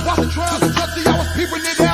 Watch the trials and touchy, I was peeping it out.